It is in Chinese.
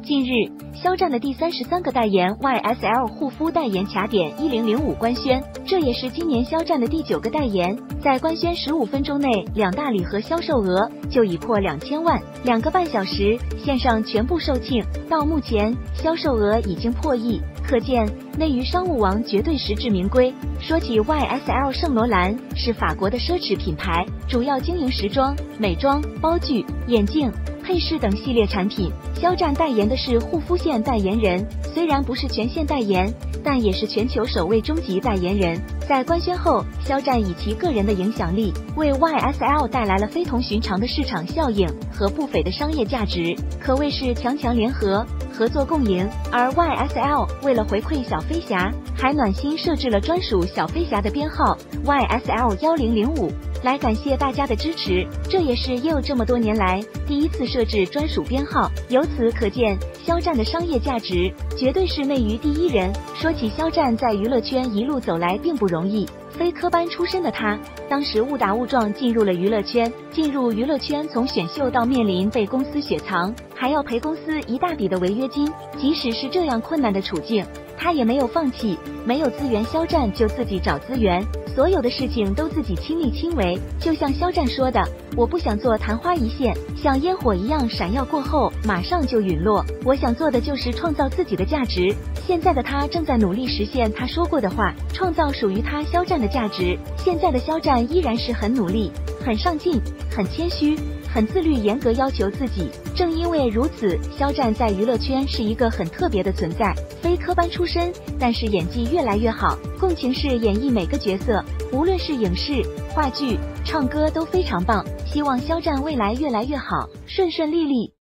近日，肖战的第33个代言 YSL 护肤代言卡点1005官宣，这也是今年肖战的第9个代言。在官宣15分钟内，2大礼盒销售额就已破2000万，2个半小时线上全部售罄，到目前销售额已经破亿，可见内娱商务王绝对实至名归。说起 YSL 圣罗兰是法国的奢侈品牌，主要经营时装、美妆、包具、眼镜、配饰等系列产品。肖战代言的是护肤线代言人，虽然不是全线代言，但也是全球首位终极代言人。在官宣后，肖战以其个人的影响力，为 YSL 带来了非同寻常的市场效应和不菲的商业价值，可谓是强强联合，合作共赢。而 YSL 为了回馈小飞侠，还暖心设置了专属小飞侠的编号 YSL 1005。来感谢大家的支持，这也是又这么多年来第一次设置专属编号，由此可见肖战的商业价值绝对是内娱第一人。说起肖战在娱乐圈一路走来并不容易，非科班出身的他，当时误打误撞进入了娱乐圈。进入娱乐圈从选秀到面临被公司雪藏，还要赔公司一大笔的违约金，即使是这样困难的处境，他也没有放弃。没有资源，肖战就自己找资源，所有的事情都自己亲力亲为。就像肖战说的，我不想做昙花一现，像烟火一样闪耀过后马上就陨落，我想做的就是创造自己的价值。现在的他正在努力实现他说过的话，创造属于他肖战的价值。现在的肖战依然是很努力，很上进，很谦虚，很自律，严格要求自己。正因为如此，肖战在娱乐圈是一个很特别的存在，非科班出身，但是演技越来越好，共情式演绎每个角色，无论是影视、话剧、唱歌都非常棒。希望肖战未来越来越好，顺顺利利。